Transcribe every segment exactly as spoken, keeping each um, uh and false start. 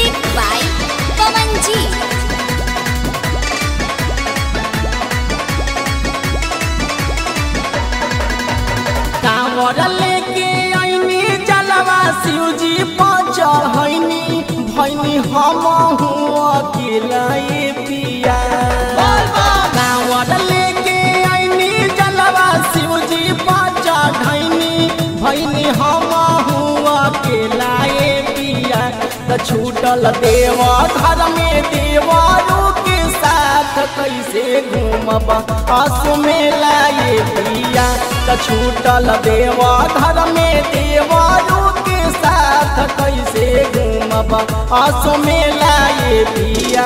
Music by Pawan Ji. कांवर लेके आईनी जलवा शिव जी पर चढ़ैनी भैनी हम अकेला पिया। कांवर लेके आईनी जलवा शिव जी पर चढ़ैनी भैनी हम अकेला पिया। त छूटल देव घर में देवरू के साथ कैसे घूमब आंसू मेला ये पिया। त छूटल देव घर में देवरू के साथ कैसे घूमब आंसू मेला ये पिया।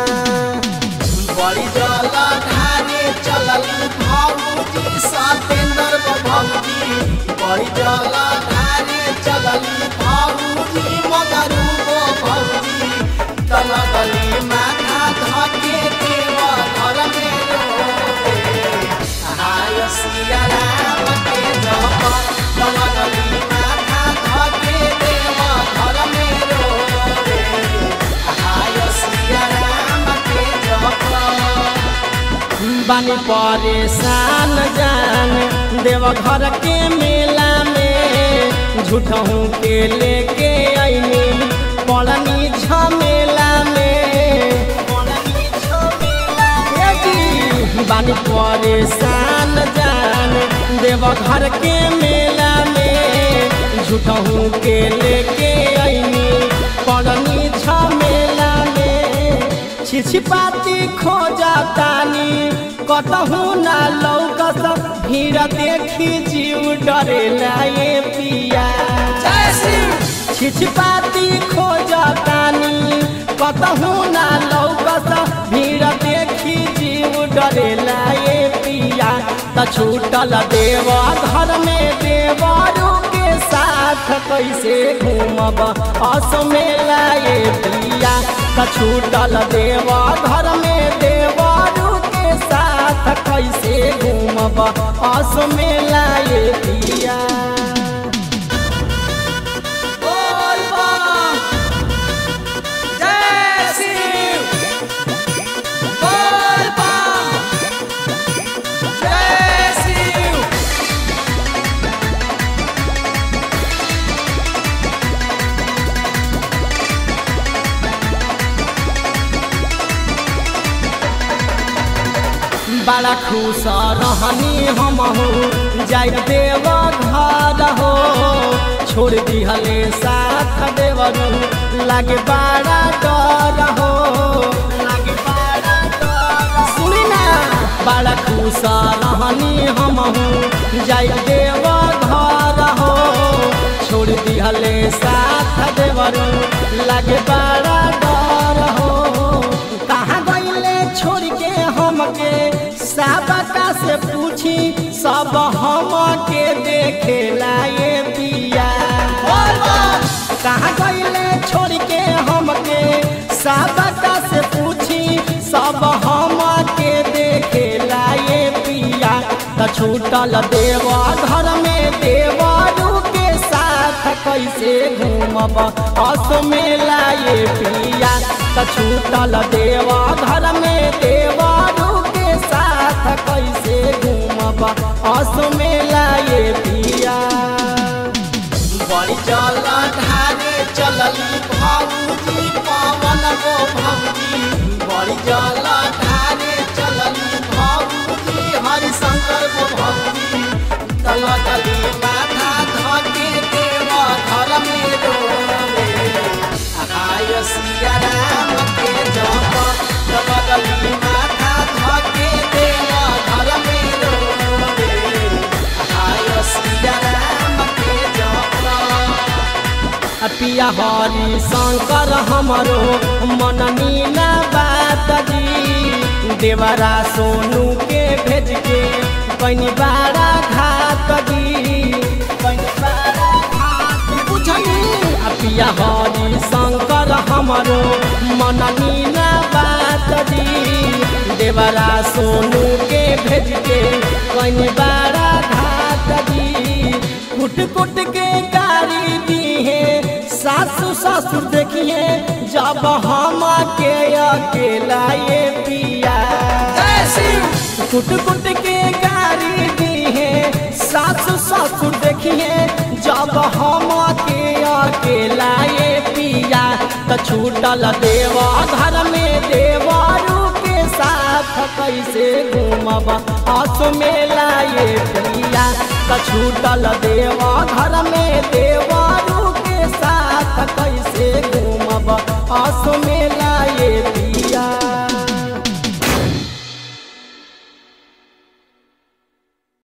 बड़ी जला धारे चलल भाऊजी सतेंद्र भौजी बड़ी जला धारे चलल भाऊजी मगरू भौजी तलगली माथा धके देव घर में रोवे हाय सिया राम के जप तलगली माथा धके देव घर में रोवे हाय सिया राम के जप। बानी परेशान जान देव घर के मेला में झूठों के लेके आईनी पड़नी झमेला में बानी परेशान जान देव घर के मेला में झूठों के लेके आईनी पड़नी झमेला में छिछपाती खो जातानी कतहू ना लौकस भीड़ देखी जीव डरेला ये पिया। छिछपाती खो जातानी कतहू ना लौकस भीड़ देखी जीव डरेला ये पिया। त छूटल देव घर में देवरू के साथ कैसे घूमब आंसू मेला ये पिया। त छूटल देव घर में देवरू के साथ कैसे घूमब आंसू मेला ये पिया। बड़ा खुश रहनी हम हो जाय देव घर हो छोड़ दिहले साथ देवरू लागे बड़ा डर हो लागे बड़ा डर। सुनी ना बड़ा खुश रहनी हम हो जाय देव घर हो छोड़ दिहले साथ देवरू लागे बड़ा डर हो। कहाँ गईले छोड़ के हमके सबका से पूछी सब हम के देखेला ये पिया। कहाँ गईले छोड़ के हमके सबका से पूछी सब हम के देखेला ये पिया। त छूटल देव घर में देवरू के साथ कैसे घूमब आंसू मेला ये पिया। त छूटल देव घर में देवरू के साथ कैसे घूमब आंसू मेला ये पिया। बड़ी जला धारे चलल भाऊजी पवन गो भौजी बड़ी जला धारे चलल भाऊजी हरिशंकर गो भौजी तलगली माथा धके देव घर में रोवे हाय सिया राम के जप तलगली माथा धके देव घर में रोवे हाय सिया राम के जप। पिया हरि शंकर हमरो मननी ना बात जी देवरा सोनू के भेज के कनी बारा घात जी कनी बारा घात बुझनी। पिया हरि शंकर हमरो मननी ना बात जी देवरा सोनू के भेज के कनी बारा घात जी कुट कुट के गाड़ी दी है सासु ससुर देखिए जब हम के अकेला ये पिया कुट कुट के गाड़ी दिए सासु ससुर देखिए जब हम के अकेला ये पिया त छूटल देवा घर में देवारू के साथ कैसे घूमब आसो मेला ये पिया त छूटल देवा घर में देवारू के साथ कैसे घूमब आसो